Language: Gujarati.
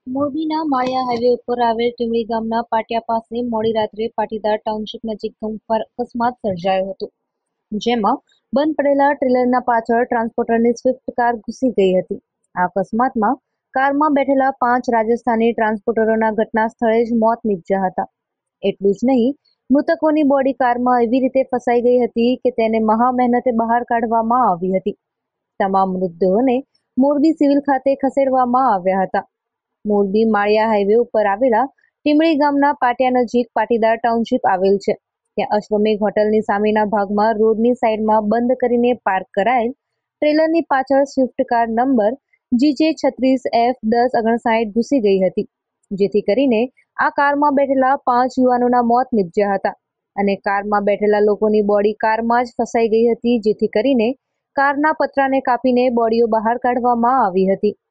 મોરબીના માળિયા હાઈવે ઉપર આવેલ ટીમડી ગામના પાટિયા પાસે મોડી રાત્રે પાટીદાર ટાઉનશીપ નજીક ગમખ્વાર અકસ્માત સર્જાયો હતો, જેમાં બંધ પડેલા ટ્રેલરના પાછળ ટ્રાન્સપોર્ટરની સ્વિફ્ટ કાર ઘૂસી ગઈ હતી। આ અકસ્માતમાં કારમાં બેઠેલા 5 રાજસ્થાની ટ્રાન્સપોર્ટરોના ઘટના સ્થળે જ મોત નીપજ્યા હતા। એટલું જ નહીં, મૃતકોની બોડી કારમાં એવી રીતે ફસાઈ ગઈ હતી કે તેને મહા મહેનતે બહાર કાઢવામાં આવી હતી। તમામ મૃતદેહોને મોરબી સિવિલ ખાતે ખસેડવામાં આવ્યા હતા। મોરબી માળિયા હાઈવે ઉપર આવેલા ટીમડી ગામના પાટિયા નજીક પાટીદાર ટાઉનશીપ આવેલ છે। ત્યાં અશ્વમેઘ હોટલની સામેના ભાગમાં રોડની સાઈડમાં બંધ કરીને પાર્ક કરાયેલ ટ્રેલરની પાછળ સ્વિફ્ટ કાર નંબર GJ36F1059 ઘૂસી ગઈ હતી, જેથી કરીને આ કારમાં બેઠેલા 5 યુવાનોના મોત નીપજ્યા હતા અને કારમાં બેઠેલા લોકોની બોડી કારમાં જ ફસાઈ ગઈ હતી, જેથી કરીને કારના પતરાને કાપીને બોડીઓ બહાર કાઢવામાં આવી હતી।